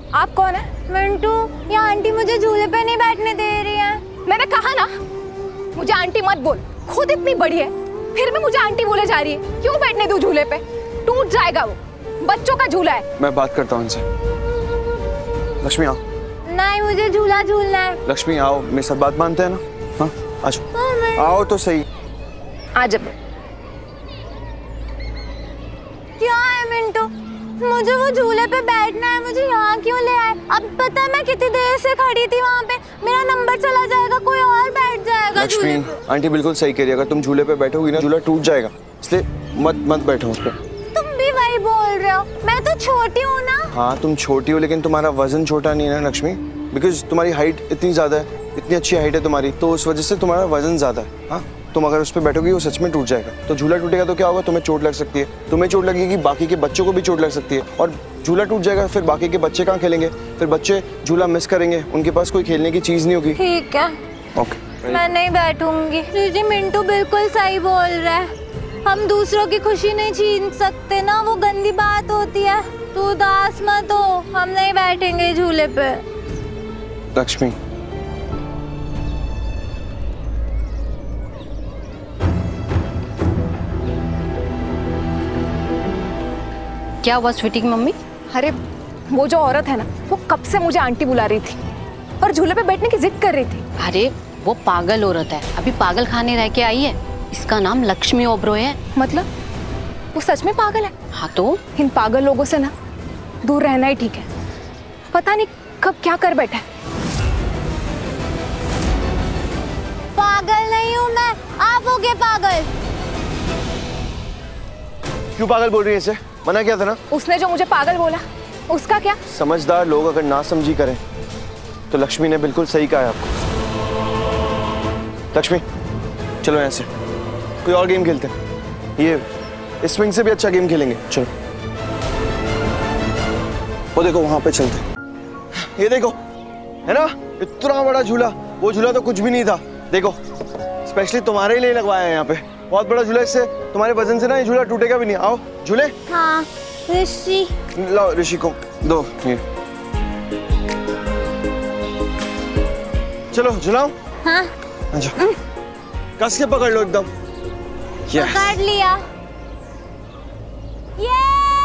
आप कौन है? मिंटू, ये आंटी मुझे झूले पे नहीं बैठने दे रही है। मैंने कहा ना मुझे आंटी मत बोल, खुद इतनी बड़ी है फिर भी मुझे आंटी बोले जा रही है। क्यों बैठने दूं झूले पे? टूट जाएगा, वो बच्चों का झूला है। मैं बात करता हूँ इनसे। लक्ष्मी आओ। नहीं, मुझे झूला झूलना है। लक्ष्मी आओ, मेरे साथ बात मानते हैं ना? हाँ आ जाओ। आओ तो सही। आ जब। क्या है मिंटू, मुझे वो झूले पे बैठना है, मुझे यहाँ क्यों ले आए? अब पता है मैं कितनी देर से खड़ी थी वहाँ पे, मेरा नंबर चला जाएगा, कोई और बैठ जाएगा। लक्ष्मी आंटी बिल्कुल सही कह रही है, अगर तुम झूले पे बैठोगी ना झूला टूट जाएगा, इसलिए मत बैठो उस पे। तुम भी वही बोल रहे हो, मैं तो छोटी हूँ ना। हाँ तुम छोटी हो लेकिन तुम्हारा वजन छोटा नहीं है ना लक्ष्मी, बिकॉज तुम्हारी हाइट इतनी ज्यादा है, इतनी अच्छी हाइट है तुम्हारी, तो उस वजह से तुम्हारा वजन ज्यादा है। हाँ तुम अगर उस पर बैठोगी वो सच में टूट जाएगा, तो झूला टूटेगा तो क्या होगा, तुम्हें चोट लग सकती है, तुम्हें चोट लगेगी, बाकी के बच्चों को भी चोट लग सकती है, और झूला टूट जाएगा फिर बाकी के बच्चे कहाँ खेलेंगे, फिर बच्चे झूला मिस करेंगे, उनके पास कोई खेलने की चीज नहीं होगी। ठीक है ओके मैं नहीं बैठूंगी। दीदी मिंटू बिल्कुल सही बोल रहा है, हम दूसरों की खुशी नहीं छीन सकते ना, वो गंदी बात होती है। तू उदास मत हो, हम नहीं बैठेंगे झूले पे। लक्ष्मी क्या हुआ स्वीटी की मम्मी? अरे वो जो औरत है ना, वो कब से मुझे आंटी बुला रही थी और झूले पे बैठने की जिद कर रही थी। अरे वो पागल औरत है, अभी पागल खाने रह के आई है। इसका नाम लक्ष्मी ओबरॉय है। मतलब वो सच में पागल है? हाँ तो इन पागल लोगों से ना दूर रहना ही ठीक है, पता नहीं कब क्या कर बैठा है। पागल नहीं हूँ मैं, आप हो गए पागल। क्यों पागल बोल रही है इसे? मना किया था ना। उसने जो मुझे पागल बोला उसका क्या? समझदार लोग अगर ना समझी करें तो लक्ष्मी ने बिल्कुल सही कहा है आपको। लक्ष्मी चलो यहाँ से कोई और गेम खेलते हैं, ये इस स्विंग से भी अच्छा गेम खेलेंगे। चलो वो देखो वहां पे चलते हैं, ये देखो है ना इतना बड़ा झूला, वो झूला तो कुछ भी नहीं था, देखो स्पेशली तुम्हारे लिए लगवाया है यहाँ पे, बहुत बड़ा झूला, इससे तुम्हारे वजन से ना ये झूला टूटेगा भी नहीं। आओ झूले। हाँ ऋषि लाओ ऋषि को दो ये, चलो झुलाओ। हाँ अच्छा कस के पकड़ लो एकदम। पकड़ लिया। ये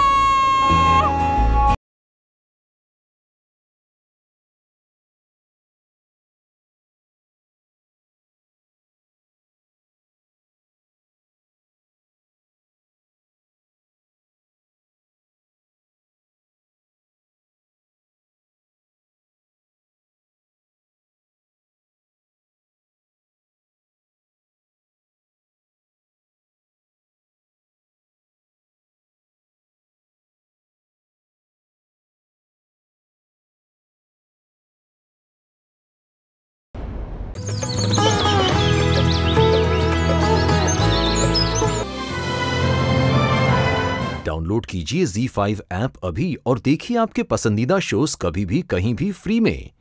डाउनलोड कीजिए ZEE5 ऐप अभी और देखिए आपके पसंदीदा शोज कभी भी कहीं भी फ्री में।